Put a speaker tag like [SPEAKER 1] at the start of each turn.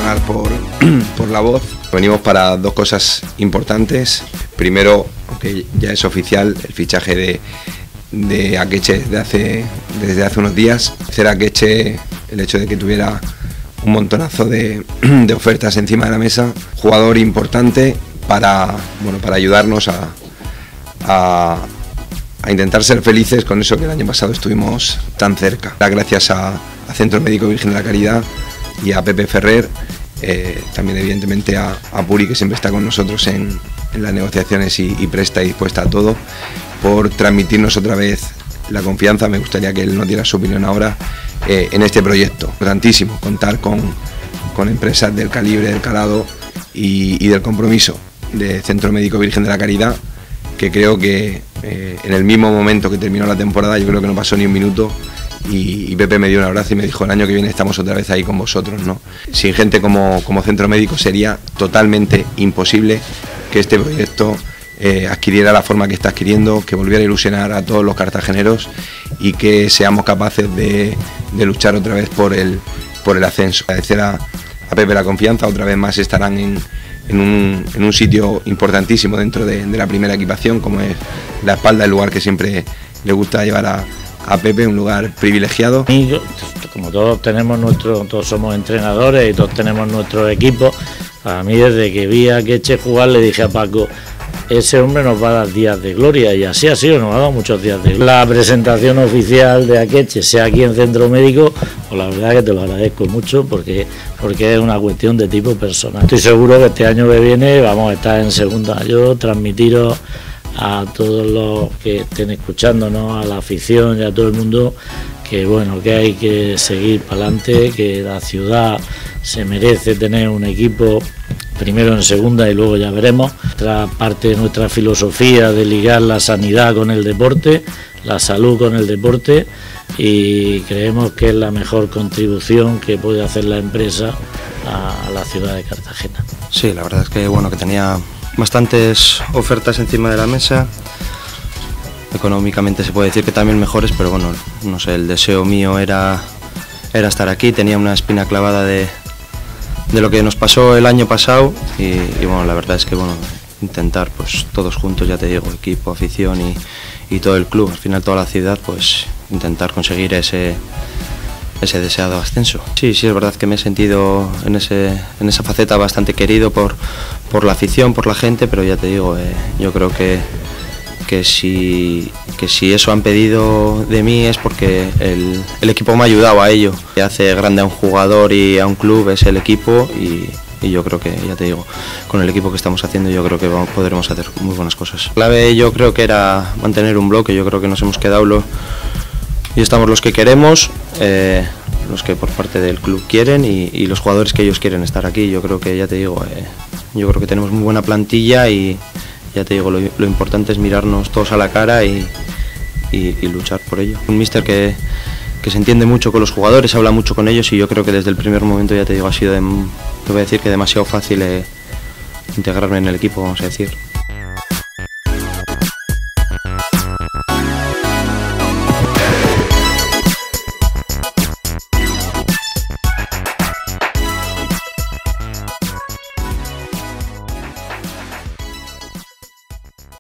[SPEAKER 1] perdonar por la voz. Venimos para dos cosas importantes. Primero, aunque ya es oficial, el fichaje de Akeche desde hace unos días. Ser Akeche, el hecho de que tuviera un montonazo de ofertas encima de la mesa. Jugador importante para ayudarnos a intentar ser felices con eso que el año pasado estuvimos tan cerca. Gracias a Centro Médico Virgen de la Caridad y a Pepe Ferrer, también evidentemente a Puri, que siempre está con nosotros en las negociaciones y presta y dispuesta a todo, por transmitirnos otra vez la confianza. Me gustaría que él nos diera su opinión ahora en este proyecto. Importantísimo contar con empresas del calibre, del calado y del compromiso de Centro Médico Virgen de la Caridad, que creo que en el mismo momento que terminó la temporada, yo creo que no pasó ni un minuto, y Pepe me dio un abrazo y me dijo: el año que viene estamos otra vez ahí con vosotros, ¿no? Sin gente como Centro Médico sería totalmente imposible que este proyecto adquiriera la forma que está adquiriendo, que volviera a ilusionar a todos los cartageneros y que seamos capaces de luchar otra vez por el ascenso. Agradecer a Pepe la confianza. Otra vez más estarán en un sitio importantísimo dentro de la primera equipación, como es la espalda, el lugar que siempre le gusta llevar a Pepe, un lugar privilegiado.
[SPEAKER 2] Como todos somos entrenadores y todos tenemos nuestro equipo, a mí desde que vi a Akeche jugar le dije a Paco: ese hombre nos va a dar días de gloria, y así ha sido, nos ha dado muchos días de gloria. La presentación oficial de Akeche sea aquí en Centro Médico, pues la verdad que te lo agradezco mucho, porque es una cuestión de tipo personal. Estoy seguro que este año que viene vamos a estar en segunda. Yo transmitiros a todos los que estén escuchándonos, a la afición y a todo el mundo, que bueno, que hay que seguir para adelante, que la ciudad se merece tener un equipo primero en segunda y luego ya veremos. Otra parte de nuestra filosofía de ligar la sanidad con el deporte, la salud con el deporte, y creemos que es la mejor contribución que puede hacer la empresa a la ciudad de Cartagena.
[SPEAKER 3] Sí, la verdad es que bueno, que tenía bastantes ofertas encima de la mesa. Económicamente se puede decir que también mejores, pero bueno, no sé, el deseo mío era estar aquí. Tenía una espina clavada de lo que nos pasó el año pasado y bueno, la verdad es que bueno, intentar pues todos juntos, ya te digo, equipo, afición y todo el club, al final toda la ciudad, pues intentar conseguir ese deseado ascenso. Sí, es verdad que me he sentido en esa faceta bastante querido por la afición, por la gente, pero ya te digo, yo creo que si eso han pedido de mí es porque el equipo me ha ayudado a ello. Que hace grande a un jugador y a un club es el equipo, y yo creo que, ya te digo, con el equipo que estamos haciendo yo creo que podremos hacer muy buenas cosas. La clave yo creo que era mantener un bloque. Yo creo que nos hemos quedado y estamos los que queremos, los que por parte del club quieren y los jugadores que ellos quieren estar aquí. Yo creo que, ya te digo, yo creo que tenemos muy buena plantilla y ya te digo, lo importante es mirarnos todos a la cara y luchar por ello. Un míster que se entiende mucho con los jugadores, habla mucho con ellos, y yo creo que desde el primer momento, ya te digo, ha sido, te voy a decir que demasiado fácil integrarme en el equipo, vamos a decir.